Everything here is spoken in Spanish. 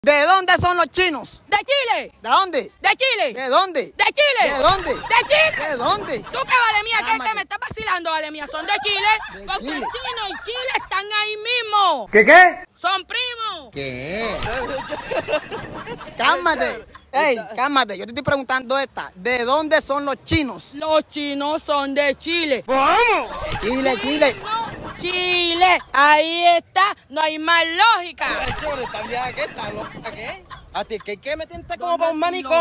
¿De dónde son los chinos? ¡De Chile! ¿De dónde? ¡De Chile! ¿De dónde? ¡De Chile! ¿De dónde? ¡De Chile! ¿De dónde? ¿Tú qué, vale mía? Cálmate. ¿Qué me estás vacilando, vale mía? Son de Chile. Porque Chile. China y Chile están ahí mismo. ¿Qué? Son primos. ¿Qué? Cálmate. Ey, cálmate. Yo te estoy preguntando esta. ¿De dónde son los chinos? Los chinos son de Chile. ¿Cómo? Chile, Chile. No, Chile. Ahí está. No hay más lógica. ¿Está vieja qué? ¿Está loca qué? ¿A ti qué meterte como para un manicomio?